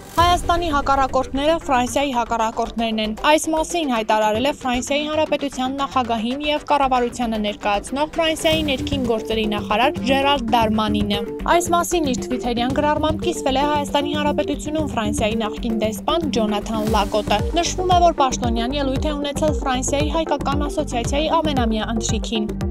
Հայաստանի հակառակորդները Ֆրանսիայի հակառակորդներն են։ Այս մասին հայտարարել է Ֆրանսիայի Հանրապետության նախագահին և կառավարությանը ներկայացնող Ֆրանսիայի ներքին գործերի նախարար Ժերար Դարմանինը։ Այս մասին իր թվիթերյան գրառմամբ կիսվել է Հայաստանի Հանրապետությունում Ֆրանսիայի նախկին դեսպան Ջոնաթան Լակոտը։ Նշվում է, որ պաշտոնյան ելույթ է ունեցել Ֆրանսիայի հայկական ասոցիացիայի ամենամյա ընթրիքին։